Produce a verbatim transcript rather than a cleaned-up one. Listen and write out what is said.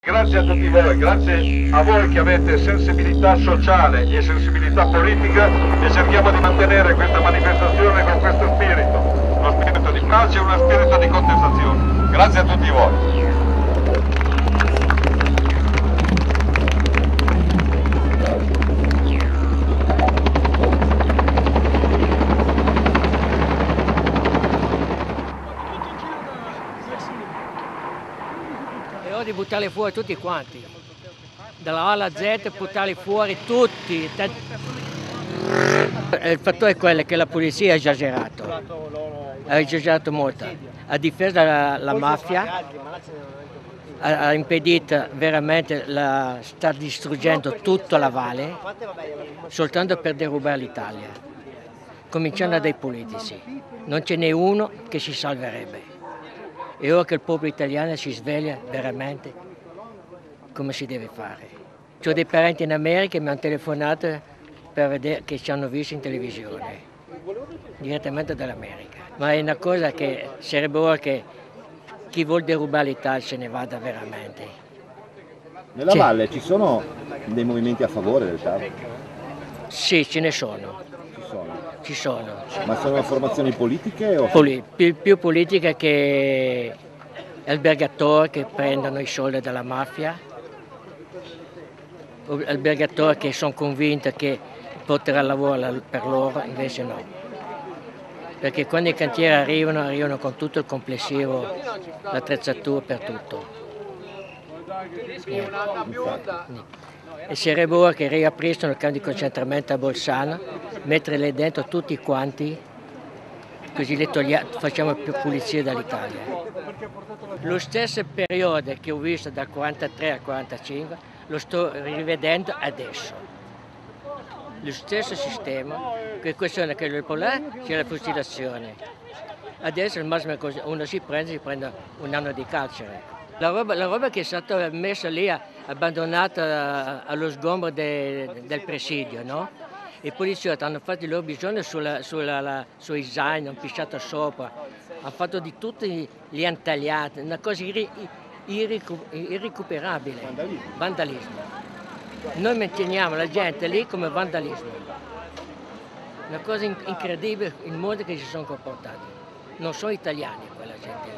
Grazie a tutti voi, grazie a voi che avete sensibilità sociale e sensibilità politica e cerchiamo di mantenere questa manifestazione con questo spirito, uno spirito di pace e uno spirito di contestazione. Grazie a tutti voi. Di buttarli fuori tutti quanti, dalla A alla Z, buttarli fuori tutti. Il fattore è quello che la polizia ha esagerato, ha esagerato molto, ha difeso la, la mafia, ha, ha impedito veramente, la, sta distruggendo tutta la valle soltanto per derubare l'Italia, cominciando dai politici. Non ce n'è uno che si salverebbe. E ora che il popolo italiano si sveglia veramente come si deve fare. Ho dei parenti in America che mi hanno telefonato per vedere che ci hanno visto in televisione, direttamente dall'America. Ma è una cosa che sarebbe ora che chi vuol derubare l'Italia se ne vada veramente. Nella C'è. Valle ci sono dei movimenti a favore del T A V? Sì, ce ne sono. Ci sono. Ci sono. Ma sono formazioni politiche? O... Poli, più, più politiche che albergatori che prendono i soldi dalla mafia, albergatori che sono convinti che porterà lavoro per loro, invece no. Perché quando i cantieri arrivano, arrivano con tutto il complessivo, l'attrezzatura per tutto. Niente. E sarebbe ora che riaprissero il campo di concentramento a Bolzano, metterle dentro tutti quanti, così le togliamo, facciamo più pulizia dall'Italia. Lo stesso periodo che ho visto dal quarantatré al quarantacinque lo sto rivedendo adesso. Lo stesso sistema, che questione che il problema c'è la fucilazione. Adesso il massimo che uno si prende, si prende un anno di carcere. La roba, la roba che è stata messa lì, abbandonata allo sgombro de, del presidio, no? I poliziotti hanno fatto il loro bisogno sulla, sulla, la, sui zaini, hanno pisciato sopra, hanno fatto di tutto, li hanno tagliati, una cosa irri, irricu, irrecuperabile. Vandalismo. Vandalismo. Noi manteniamo la gente lì come vandalismo. Una cosa incredibile il modo che si sono comportati. Non sono italiani quella gente lì.